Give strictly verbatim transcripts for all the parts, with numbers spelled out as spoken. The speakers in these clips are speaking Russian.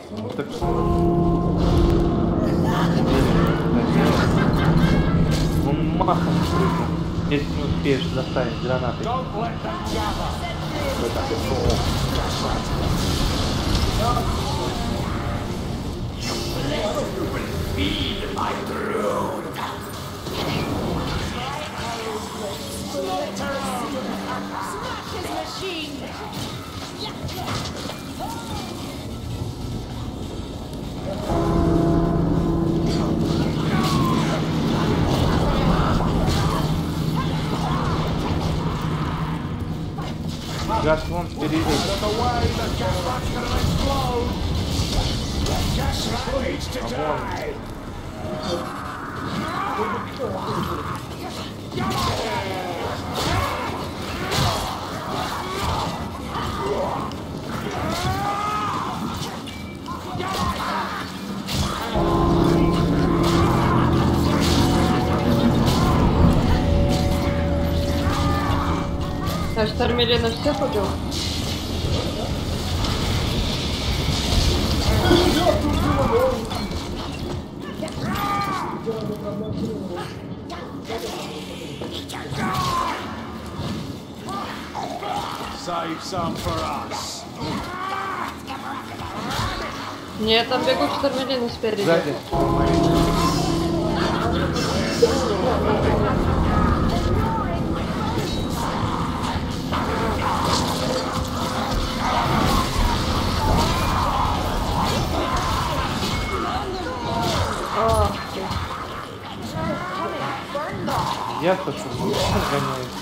Вот так что... Он махом прыгнул, если не успеешь заставить гранатой. Газ вон впереди. А Штормелина все побил? Save some for us. Нет, там бегут Штормелины спереди. Сзади. Я то, что гоняется.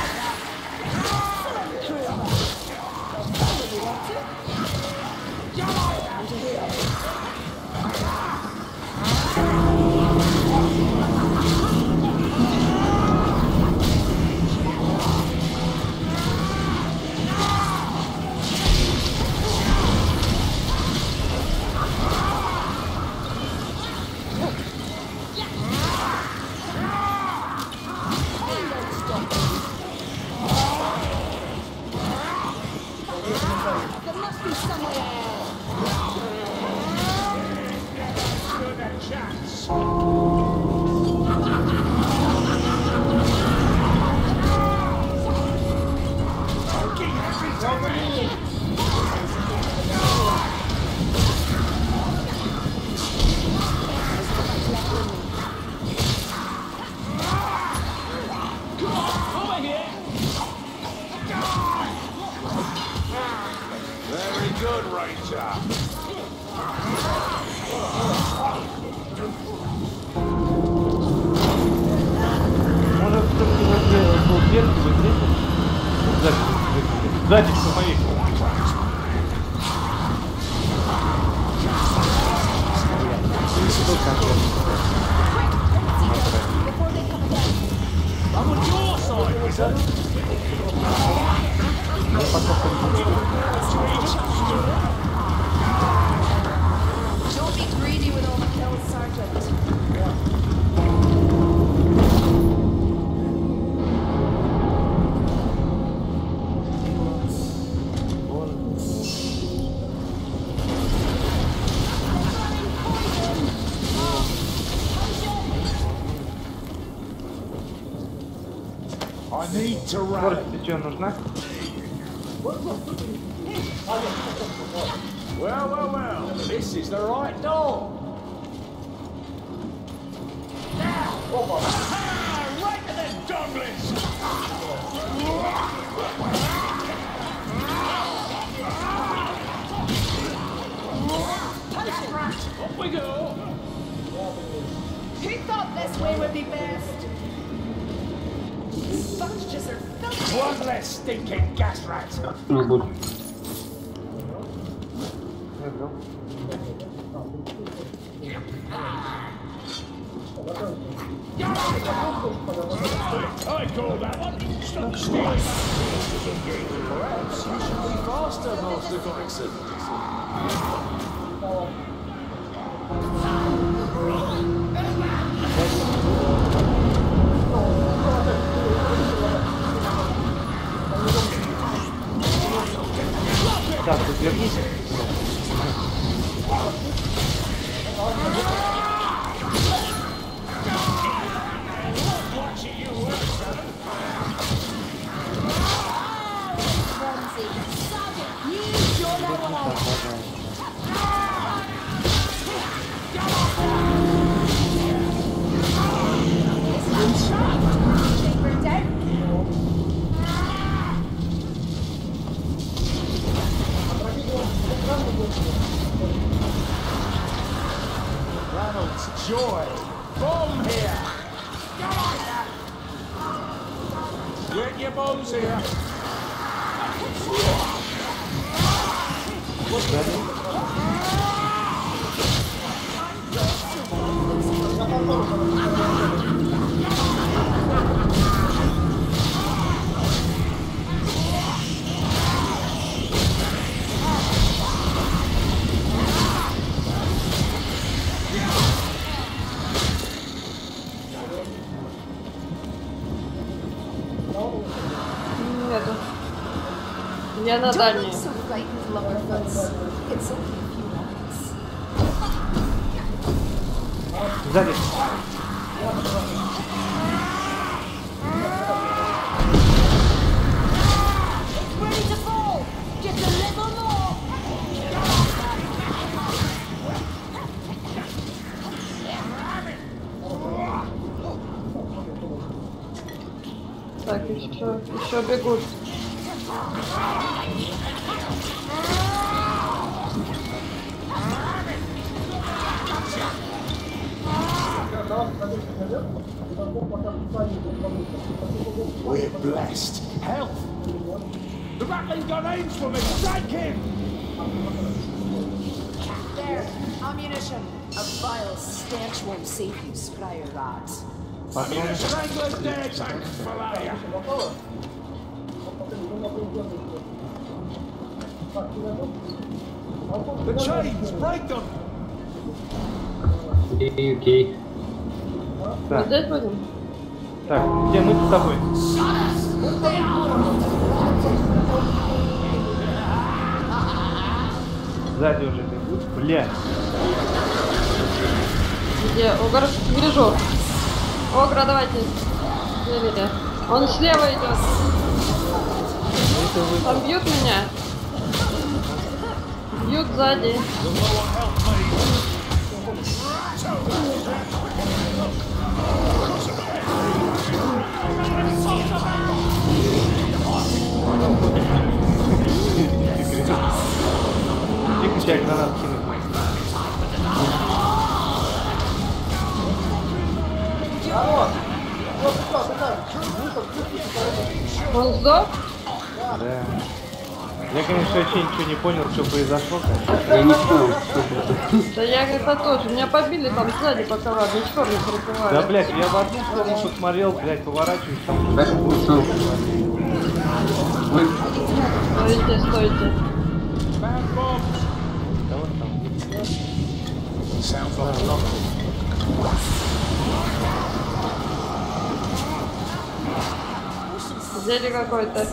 Сзади все мои. Don't be greedy with all the kills, Sergeant. Скорость ты что, нужна? Well, well, well, this is the right door. Now, right to the donglets. Up we go. Who thought this way would be best? Sponges are filthy. One less stinking gas rat. I call that one stop still. Perhaps you should be faster, Master Gregson. Так, тут вернись. Joy! Bomb here! Get your bombs here! Нету. Я на Don't дальней. look so frightened, Lumberfoots. It's only a few moments. Сзади. Ready to fall! Just a little more! Так, еще, еще бегут. We're blessed. Help! The rattling got aims for me! Strike him! There, ammunition. A vile stench won't save you, Scryer Rat. You're a strangler's dead, thanks for that. The chains, break them! Окей, окей. Так, Здесь будем? так, где мы с тобой? Сзади уже бегут. Бля. Где? Огр? Вижу. Огра, давайте. Левее. Он слева идет. Там бьют меня. Бьют сзади. Тихо, тебя гранат кинуть. Он сдох? Да. Я, конечно, вообще ничего не понял, что произошло. Я не понял, что это. Да я это тоже. Меня побили там сзади, пока ладно, ничего не Да, прикрывали. блядь, я в одну сторону посмотрел, блядь, поворачиваюсь там. Так, что? Ой, Стойте, стойте. Man bombs! Да вот там. Sounds like a lot. Зелье какое-то.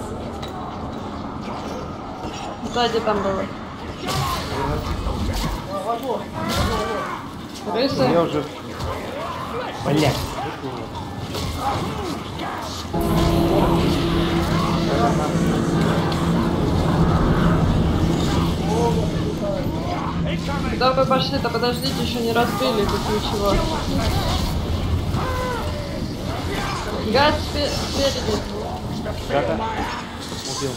Сзади там было. Крысы. Я уже... Блядь. Куда вы пошли-то? Подождите, еще не разбили тут ничего. Гад спе- спереди. Да-да. Убил.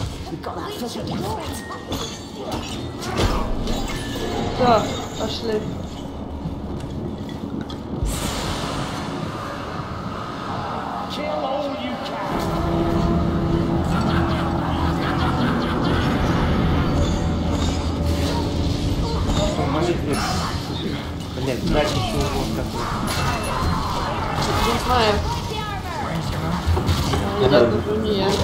Все, пошли. Kill all you can! Молитве. Блядь, дальше чего какой. Не знаю. А, нет, это не я.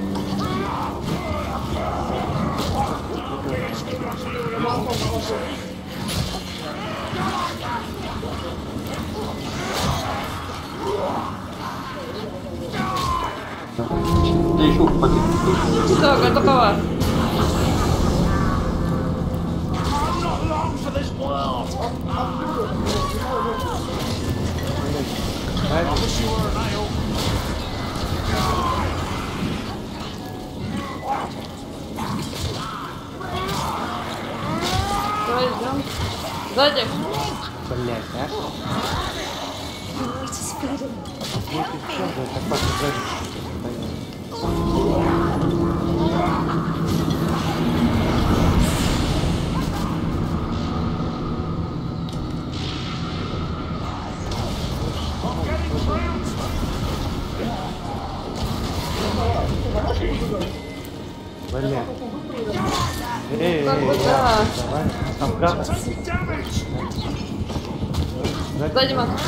да еще пакет. Все, готово. Давай идем. Сзади. Блять, а? The weight is fading. Вот и все, да, так пошли сзади. Бля. Эй, Как эй, бы эй, да. давай. Там гада. Сзади, Макс.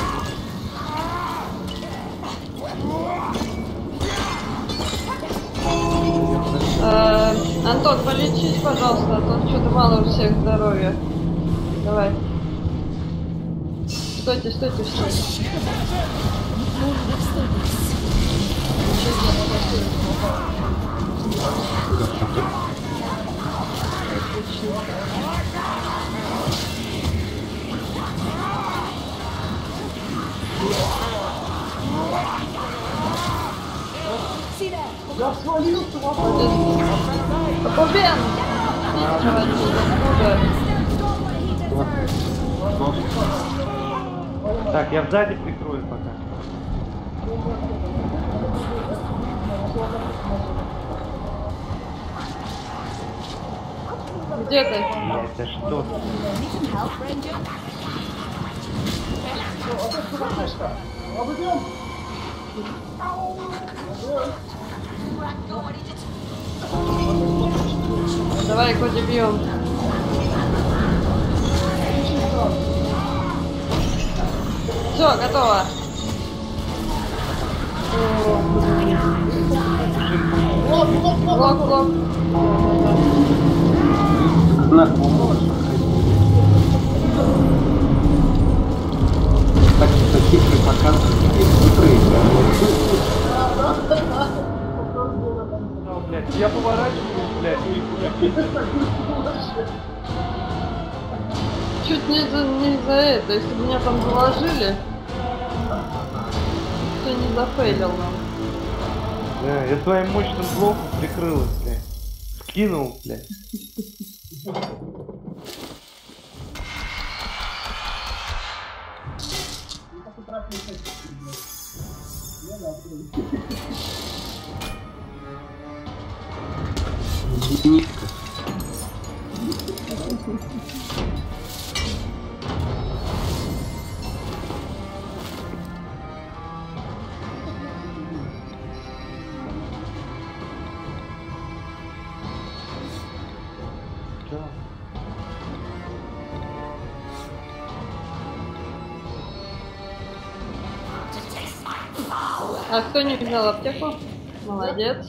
Э, Антон, полечись, пожалуйста, а то что-то мало у всех здоровья. Давай. Стойте, стойте, стойте. Побен! Так, я сзади прикрою пока. Где ты? Блять, да что? Давай, Коди, бьем. Все, готово. Блок, блок. Знакомо. Так что хитрый показывает, хитрый. Ну, блядь, я поворачиваюсь, блядь, и Чуть не за, не за это, если бы меня там заложили, то не зафейлил нам. Да, я своим мощным блоком прикрыл их, блядь. Скинул, блядь. Нитка. А кто не взял аптеку? Молодец.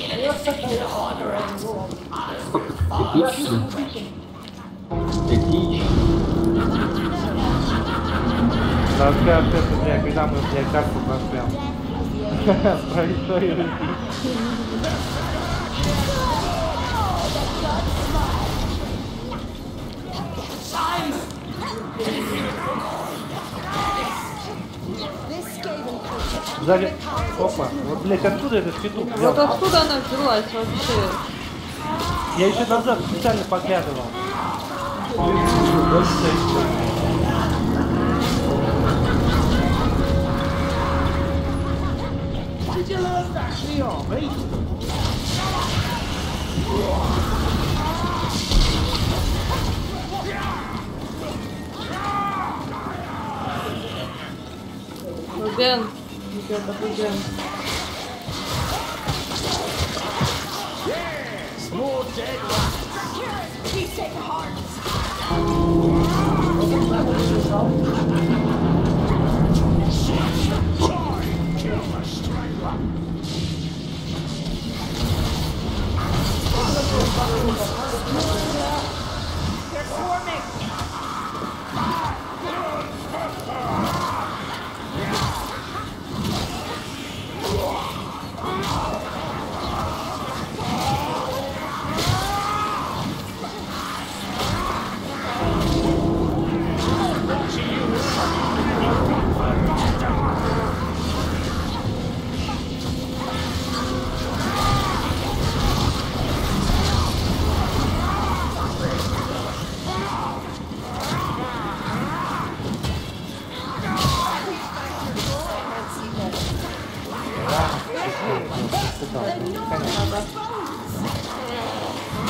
Эпично. Эпично. Да, сейчас это, блядь, когда мы, блядь, карту просрем. Происходит. Сзади. Опа. Вот, блядь, откуда этот петух взял? Вот откуда она взялась вообще? Я еще назад специально поглядывал. Did you learn that from the army? Рубен. Ребята, Рубен. Yes, more dead rats. Please take heart. Try and kill the stray rat. They're swarming.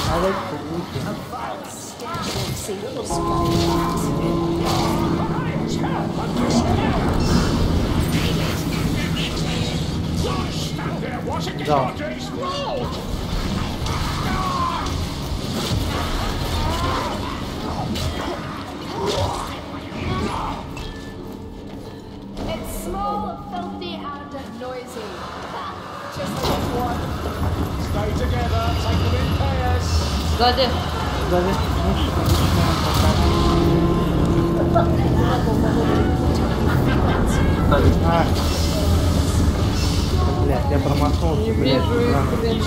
Алекс лучше. A vile stench won't save you, Squire Да. It's small, filthy, and noisy. Just like one. Stay together, take them in pairs. Сзади. Сзади. А. Блядь, я промахнулся. Не блядь, вижу их, да. блин.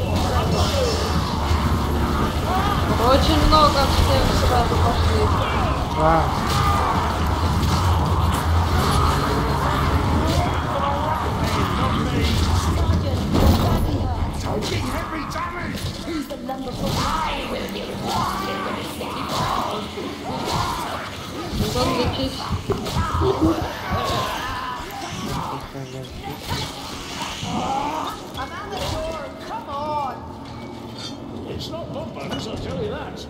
Очень много всех сразу пошли. А. Антон, лечись. I'm at the door, come on! It's not bumpers, I'll tell you that.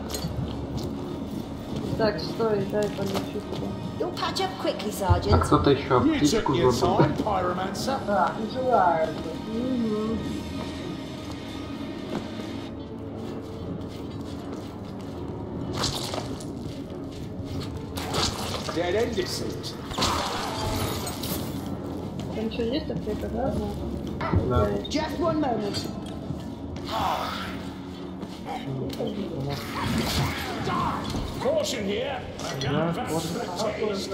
Так, стой, дай полечу туда. You'll patch up quickly, А Sergeant. кто-то еще You took птичку your забыл. time, Pyromancer. Dead end, it seems. Там что, есть аптека, да? Да. Just one moment. Caution here. I Да, can't вот. pass the taste.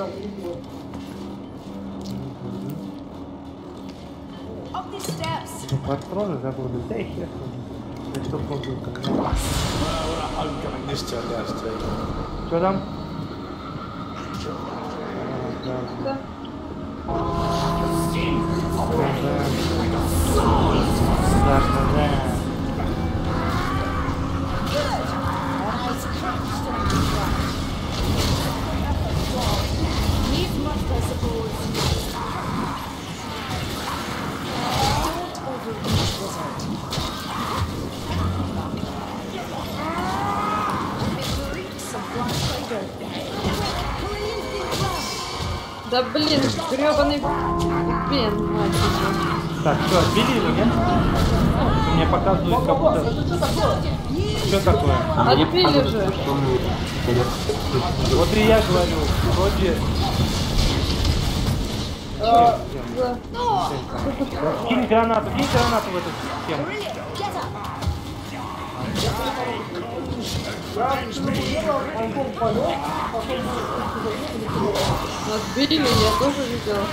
Up these steps. Ну, патроны забыл. Да и хер. Да что помню, как. Well, what a homecoming this turned out to be. Что там? Да. Да, да, да. Eyes cracked and black. Need must, I suppose. Don't overreach, wizard. It reeks of black spider. Да блин, грёбаный бен, мать его. Так, что, отбили его, нет? Мне показывают, как будто... Что такое? А мне Отбили показывается, же. что мы... Вот и я говорю, вроде... Да. Кинь гранату, кинь гранату в эту систему. Отбили, я тоже видела,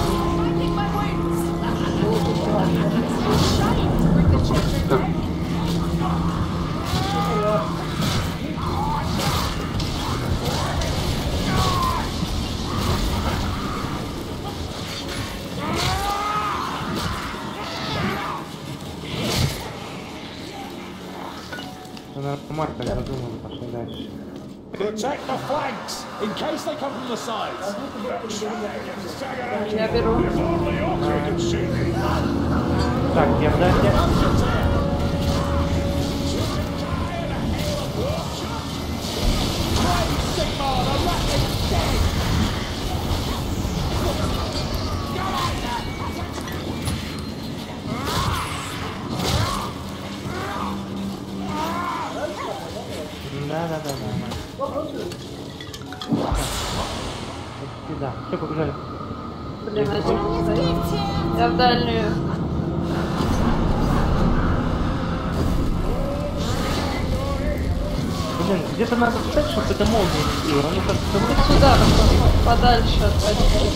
Так, Нормально, я задумал, пошли дальше. Protect the flanks in case they come from the sides. я беру. Only Ogre can see me. Так, я дальше. Да, да, да, да. Сюда. Все, побежали. Блин, один стоит. Я в дальнюю. Блин, где-то надо встать, чтобы это молния не била. Ну как-то вот Сюда, подальше от почти.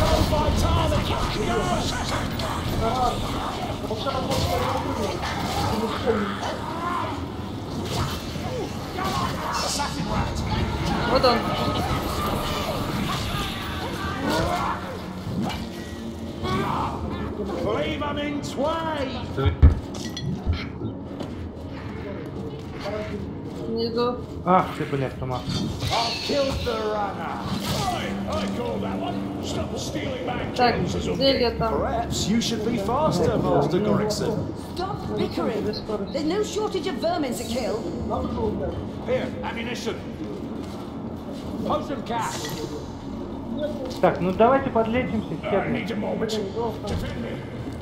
Вот он. Leave them in tway. Внизу. Ах ты, блядь, промахнул. I've killed the runner. I, I call that one. Stop stealing back Так, kills as a зелье там. Perhaps you should be faster, Master Gorickson. Stop Bickering. There's no shortage of vermin to kill. Here, ammunition. Potion cash. Так, ну давайте подлечимся, I херни. need a moment. Defend me.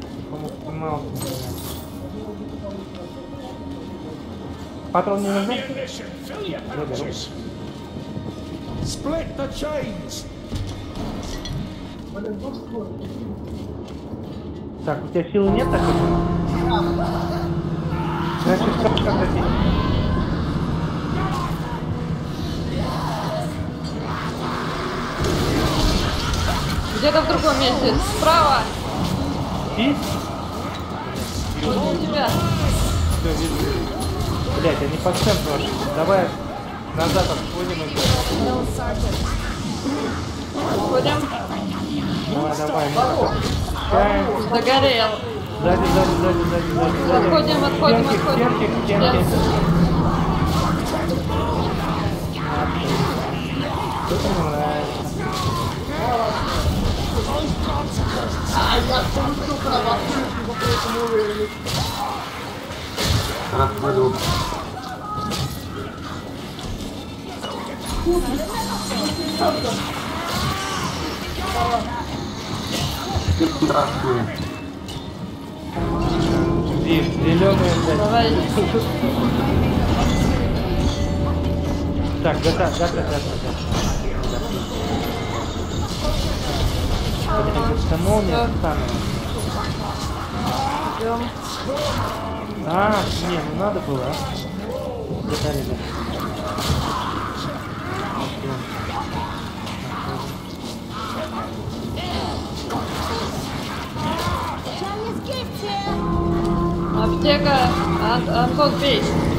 Патрон не нужны? Ammunition. Fill your pouches. Split the chains. Так, у тебя силы нет, так как? Значит, как как хотите. Где-то в другом месте. Справа. И? Вот у тебя. Все, вижу. Блять, они по центру ошли. Давай назад отходим и Отходим. давай, давай, мы Чаем. Загорел. Сзади, сзади, сзади, сзади, сзади, сзади. Отходим, отходим, Стенки, отходим. стенки, стенки. Что тебе нравится? Распаду. Здравствуй. Зеленые, Давай. Так, готов, готов, готов, готов. Это молния станет. Идем. А, не, ну надо было, а? Готовили. Аптека. Ан Антон, бей.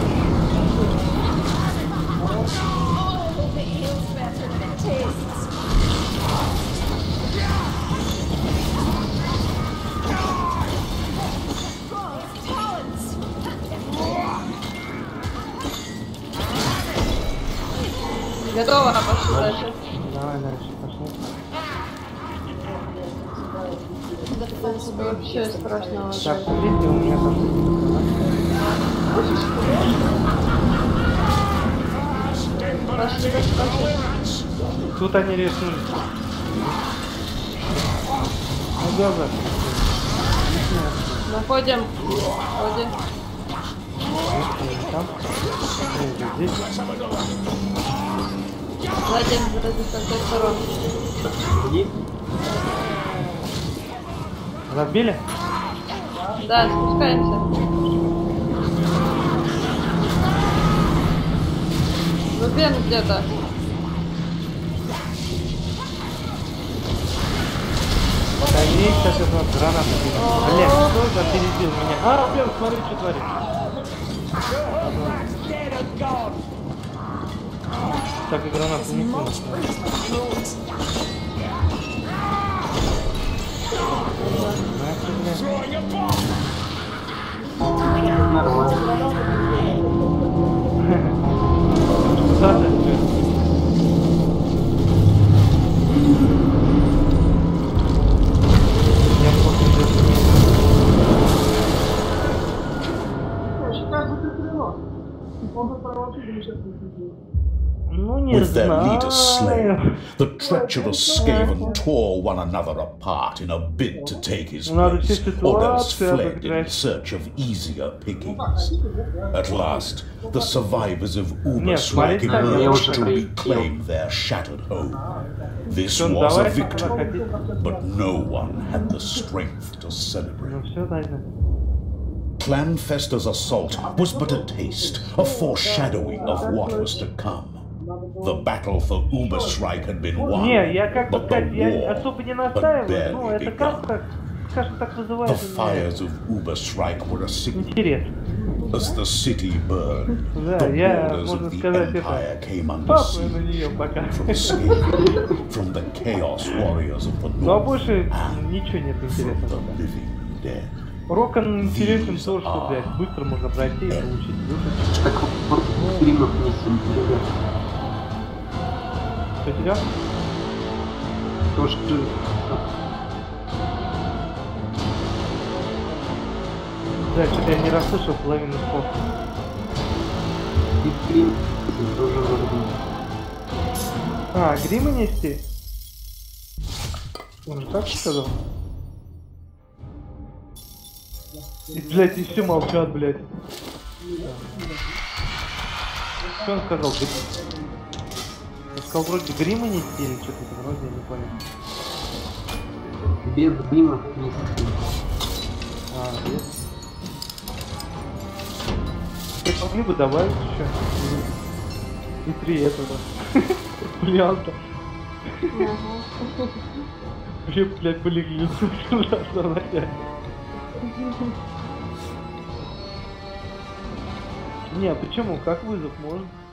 Готово, пошли дальше. Давай дальше, пошли. Вообще страшного. Так, смотрите, у меня там... Пошли, пошли, пошли. Тут они решили. Ну, добро. Находим. Находим. Там. Здесь. Сзади, сзади, со всех сторон. Разбили? Да, спускаемся. Рубен где-то. Да есть, сейчас это вот граната. Блин, кто это опередил меня? А, Рубен, смотри, что творит. Так и гранату не понял. Нормально. Куда ты? Я просто Ну, не With their знаю. leaders slain, the treacherous Skaven tore one another apart in a bid to take his Надо place, все or else ситуации fled in обыграть. search of easier pickings. At last, the survivors of Нет, Uberstrike смотри, так, я emerged уже to прилетел. reclaim their shattered home. This Что, was a давайте victory, проходить. but no one had the strength to celebrate. Ну все, дальше. Clanfester's assault was but a taste, a foreshadowing of what was to come. The battle for Uberstrike had been won, Не, я как бы but the сказать, я war особо не had настаиваю, ну barely это как begun. так, скажем так, The вызывает у меня fires of Uberstrike were a signal. интерес. As the city burned, Да, the я, borders можно of the сказать, Empire это came under папаю на siege нее пока. from Skaven, from the Chaos Warriors of the Ну а North, больше and ничего нет from интересного. the living dead. Рокон интересен то, что, блядь, быстро можно пройти и получить выпуск. Так вот, стримов не смотрели. Что тебя? То, что... Да, что-то я не расслышал половину слов. И грим тоже вроде. А, грима нести? Он же так сказал? И, блядь, и все молчат, блядь. Что он сказал? Гри... Он сказал вроде грима нести или что-то вроде, я не понял. Без грима нести. А, без. Ты могли бы добавить еще? И три этого. Варианта. Все, блядь, полегли. Не, а почему? Как вызов можно?